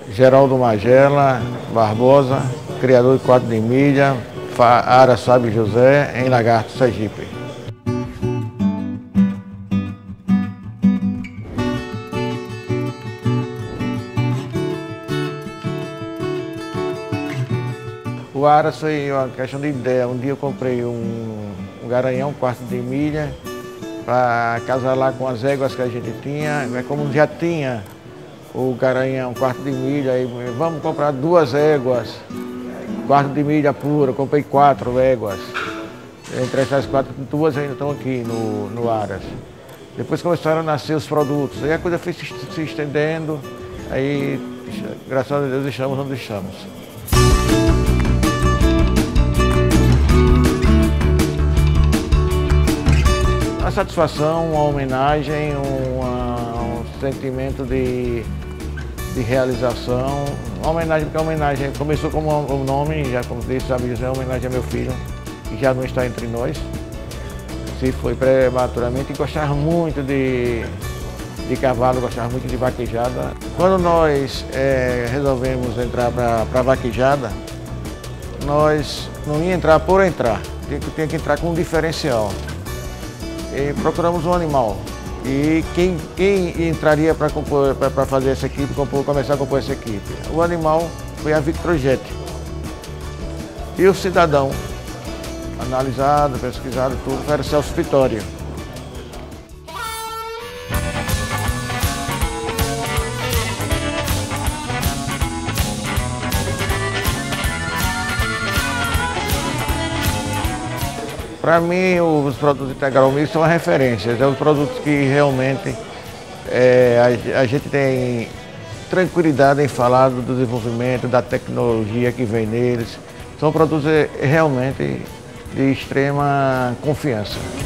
Geraldo Magela Barbosa, criador de quadro de milha, Ara Sábio José, em Lagarto, Sergipe. O Ara foi uma questão de ideia. Um dia eu comprei um garanhão, 1 quarto de milha, para casar lá com as éguas que a gente tinha. Como já tinha o garanhão, 1 quarto de milha, aí vamos comprar 2 éguas, 1 quarto de milha pura. Comprei 4 éguas. Entre essas 4, 2 ainda estão aqui no Aras. Depois começaram a nascer os produtos, aí a coisa foi se estendendo, aí graças a Deus estamos onde estamos. Uma satisfação, uma homenagem, um sentimento de realização. Uma homenagem, porque a homenagem começou como o nome, já como disse, sabe dizer, é uma homenagem ao meu filho, que já não está entre nós. Se foi prematuramente, e gostava muito de cavalo, gostava muito de vaquejada. Quando nós resolvemos entrar para a vaquejada, nós não ia entrar por entrar, tinha que entrar com um diferencial. E procuramos um animal. E quem entraria para fazer essa equipe, começar a compor essa equipe? O animal foi a Victrojet. E o cidadão, analisado, pesquisado, tudo, era Celso Vitória. Para mim, os produtos Integral Mix são referências, são os produtos que realmente a gente tem tranquilidade em falar do desenvolvimento, da tecnologia que vem neles. São produtos realmente de extrema confiança.